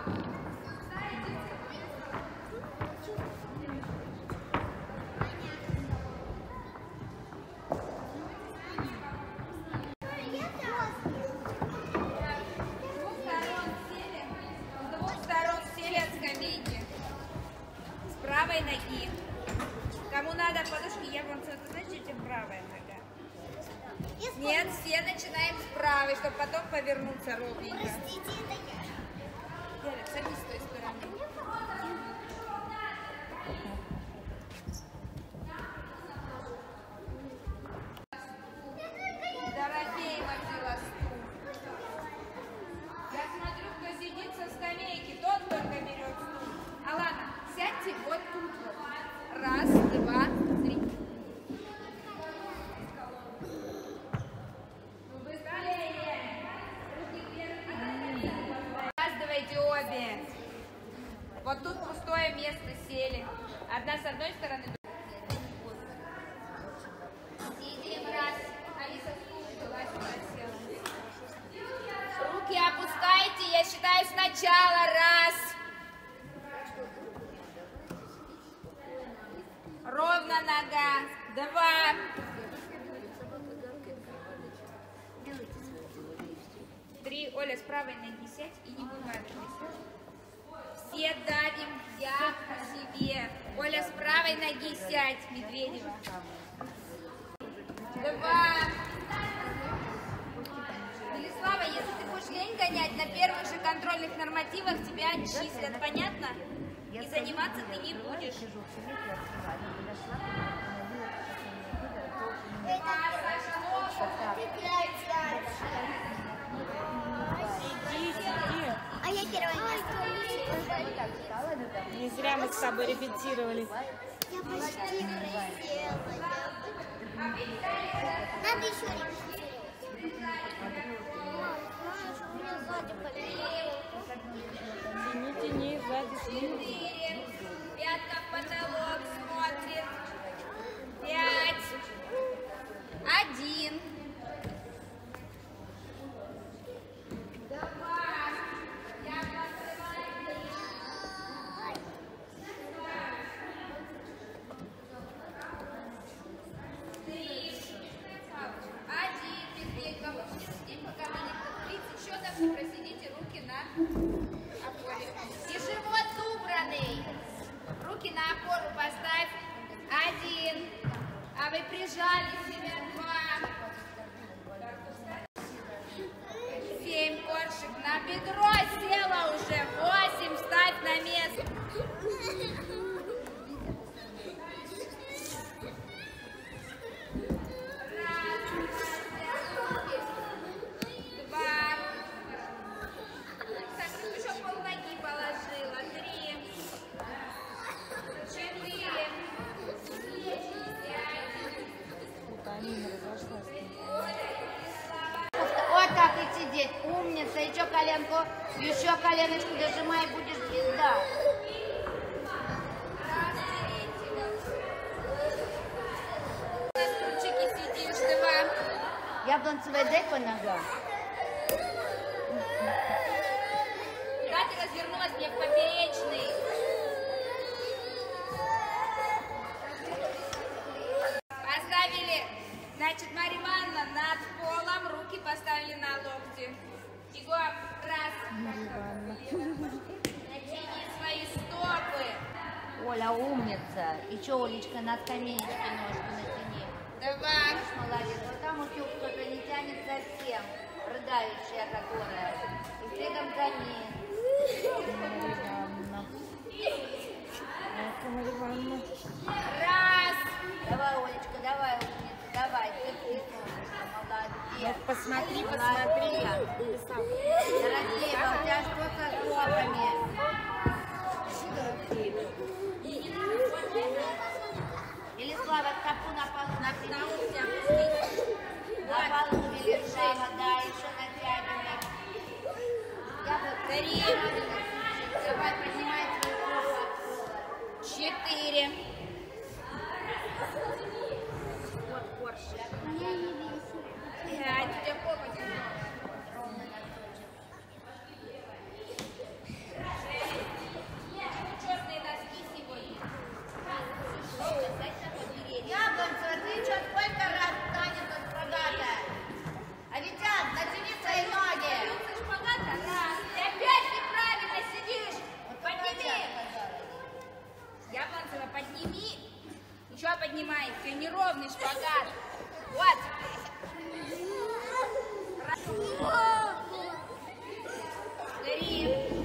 Правой ноги. Кому надо подушки, я вам значите правая нога. Нет, все начинаем с правой, чтобы потом повернуться ровненько. Простите, это я. Садись с той стороны. Дорофеева взяла стул. Я смотрю, кто сидит со скамейки, тот только берет стул. Алана, сядьте вот тут вот. Раз, два, три. Ну быстрее. Руки вверх. Раздавайте обе. Вот тут пустое место сели. Одна с одной стороны. Сидим раз. Алиса стул взяла, сюда села. Руки опускайте, я считаю сначала. Раз. Ровно нога. Два. Три. Оля, с правой ноги сядь и не вываливайся. Все давим, я по себе. Оля, с правой ноги сядь, Медведева. Два. Велислава, если ты будешь лень гонять, на первых же контрольных нормативах тебя отчислят, понятно? И заниматься ты не будешь. А я первое место. Не зря мы с тобой репетировали. Я почти присела. Надо еще репетировать. Знаешь, у меня сзади болит. Тяни, сзади, Четыре. Пятка в потолок смотрит. Пять. Один. Два. Я посылаю. Три. Один. Медведь, будете сидеть, пока вы не 30 счетов, просидите руки на опоре. И живот убранный. Руки на опору поставь. Один. А вы прижали себя. Два. 7. Коршик на бедро села уже. 8. Встать на место. Два. Так, еще полноги положила. 3. 4. Вот так и сидеть. Умница. Еще коленку, еще коленочку дожимай, будешь звезда. На стульчике сидишь, 2. Яблонцевая дай по ногам. Куда ты развернулась мне в поперечный? Поставили, значит, Марья Ивановна над полом, руки поставили на локти. Егор, раз. Натяни свои стопы. Оля, умница. И че, Олечка, на скамеечке ножку натяни. 2. Молодец. Вот там утюг кто-то не тянет совсем. Рыдающая которая. И следом за ней. Раз. Давай, Олечка, давай, умница. Давай, ты молодец. Посмотри, посмотри. Дорогие, у тебя что со стопами? Или Слава, стопу на полу натяни. На полу не лежала, да, еще натягивай. 3. Давай, поднимай свою руку от пола. 4. Вот коршик. 5. У тебя попа. И шпагат. Вот. Скорее.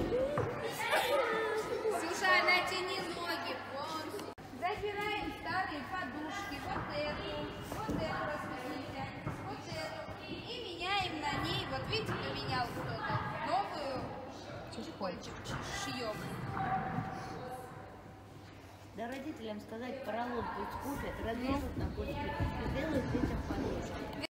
Ксюша, натяни ноги. Вон. Забираем старые подушки. Вот эту распределите. Вот эту. И меняем на ней. Вот видите, поменял кто-то. Новую чехольчик шьем. Да родителям сказать, поролон пусть купят, разрежут на куски и сделают детям подушки.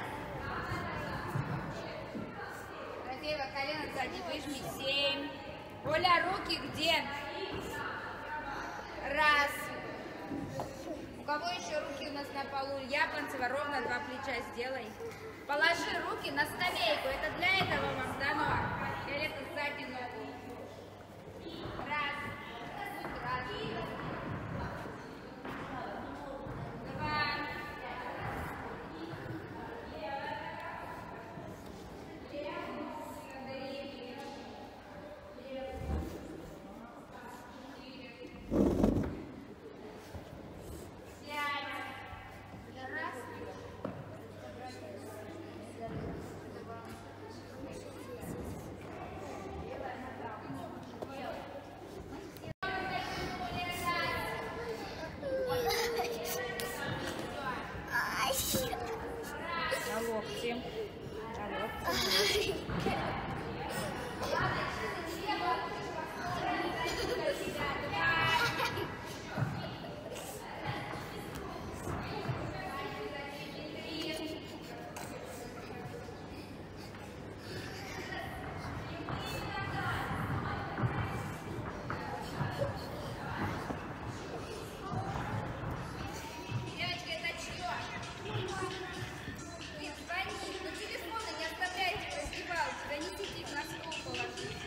Дорофеева, колено сзади выжми. 7. Оля, руки где? Раз. У кого еще руки у нас на полу? Японцева, ровно 2 плеча сделай. Положи руки на скамейку. Это для этого вам дано. Или это сзади ногу. Раз. Раз. 2. На локти. На локти. Девочки, это чье? Не звоните, но телефоны не оставляйте в раздевалке, донесите их на стол положите.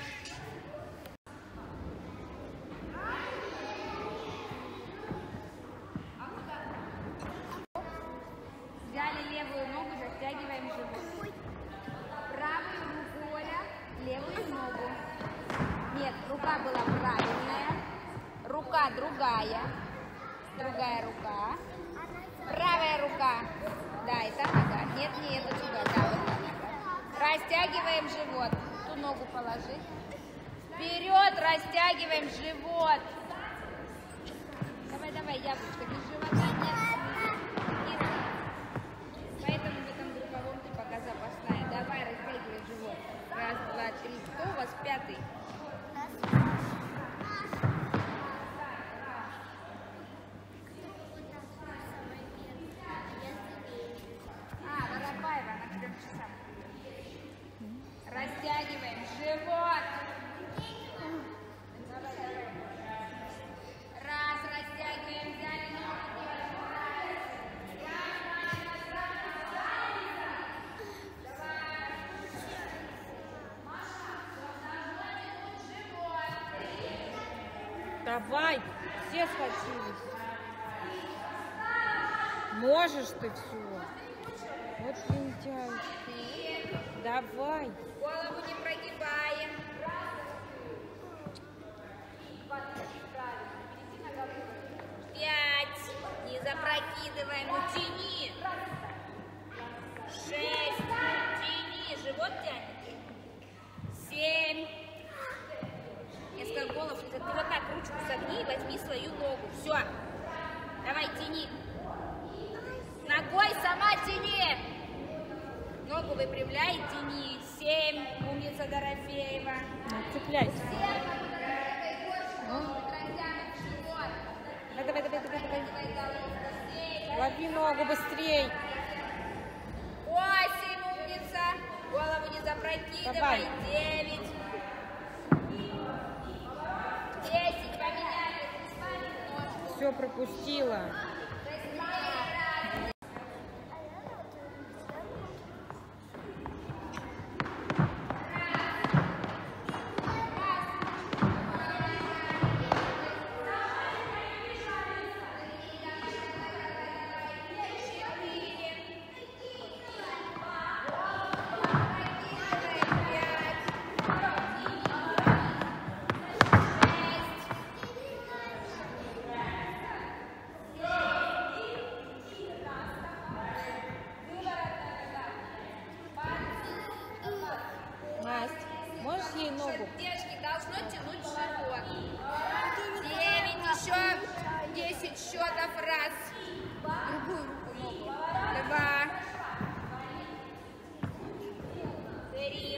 Взяли левую ногу, растягиваем живот. Правую руку, Оля, левую ногу. Нет, рука была правильная, рука другая. Другая рука. Правая рука. Да, это нога. Нет, не это сюда. Да, вот так. Растягиваем живот. Ту ногу положи. Вперед растягиваем живот. Давай, давай, яблочко. Без живота нет. Поэтому в этом групповом ты пока запасная. Давай, растягивай живот. Раз, два, три. Кто у вас пятый? Воропаева, она к 3 часам. Растягиваем живот. Давай, давай. Раз, растягиваем, взяли ногу. Давай. Все схватились. Можешь ты все. Вот лентяйка. Давай. Голову не прогибаем. 5. Не запрокидываем. Ну тяни. 6. Тяни. Живот тянет. 7. Несколько голов. Ты вот так ручку согни и возьми свою ногу. Все. Давай, тяни. Ногой сама тяни. Ногу выпрямляй, тяни. 7. Умница Дорофеева. Цепляйся. Давай, давай, давай, давай. Лови ногу быстрей. 8. Умница. Голову не запрокидывай. Давай. 9. 10. Поменяли. Ножку. Все пропустила. Можешь ей ногу? Девочки, должно тянуть живот. 9, еще 10 счетов. Раз. Другую руку ногу. 2. 3.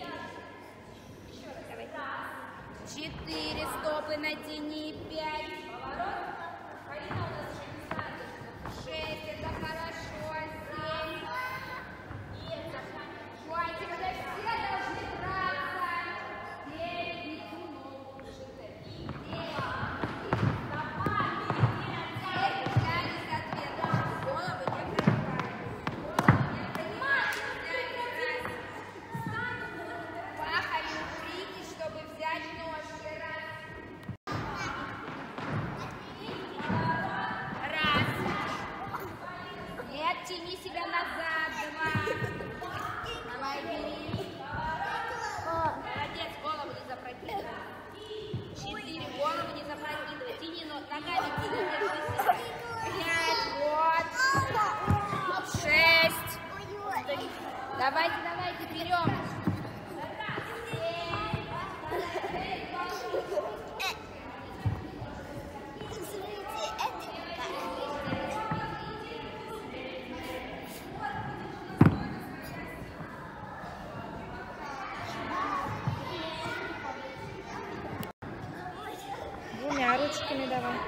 4. Стопы натяни. 5. 6. Это хорошо. 7. Хватит, когда все должны драться. 9. Не ту ногу. 10. Тяни себя назад. 2. Давай, бери. Молодец, голову не запрокидывай. 4. Голову не запрокидывай. Тяни ногами, держись. 5. Вот. 6. Давайте, берем. Двумя ручками давай.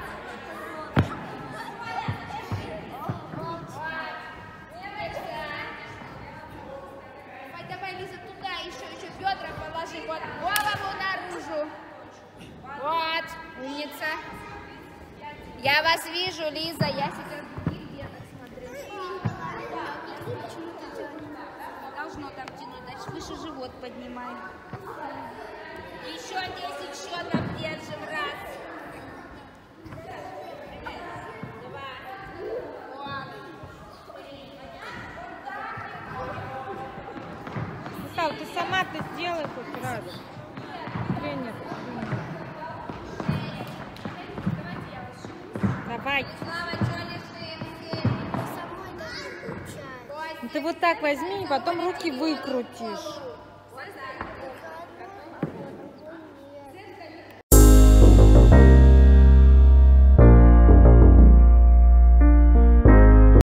Давай, Лиза, туда еще бедра положи. Вот, голову наружу. Вот, умница. Я вас вижу, Лиза. Я сейчас других деток смотрю. Должно там тянуть, значит, выше живот поднимай. Еще 10 счетов держим. Раз. 2. Вот. 3. Михаил, ты сама-то сделай хоть раз. Тренер. Давай. Слава, что лежим? Самой даже не получается. Ты вот так возьми и потом руки выкрутишь.